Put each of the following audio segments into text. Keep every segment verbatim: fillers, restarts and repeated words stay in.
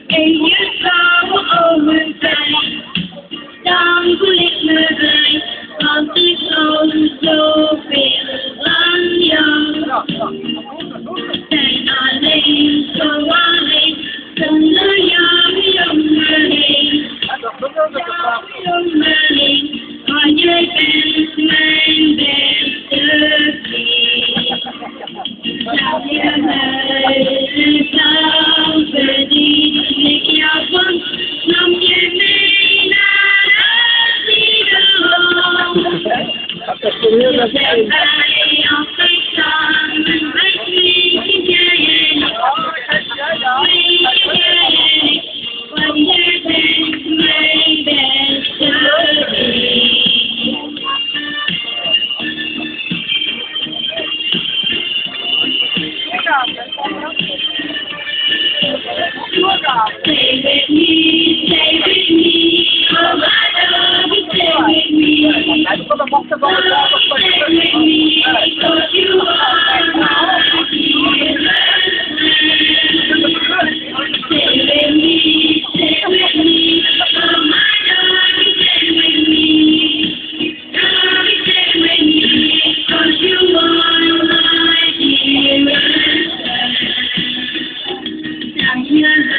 Em biết sao ôm mình dậy đang cố định mơ rơi còn tiếc sâu dấu biển lắng nhầm Hãy subscribe cho kênh Ghiền Mì Gõ để không bỏ lỡ những Stay with me, stay with me, oh my love, stay with me. Stay with me, cause you are my hero. Stay with me, stay with me, oh my love, stay with me. Love, stay with me, cause you are my hero. Down here.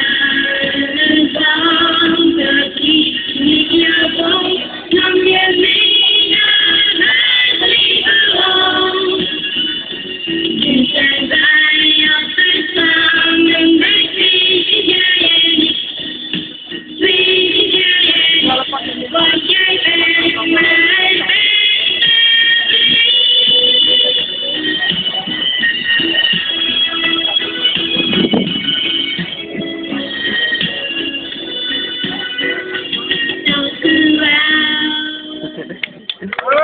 Wow.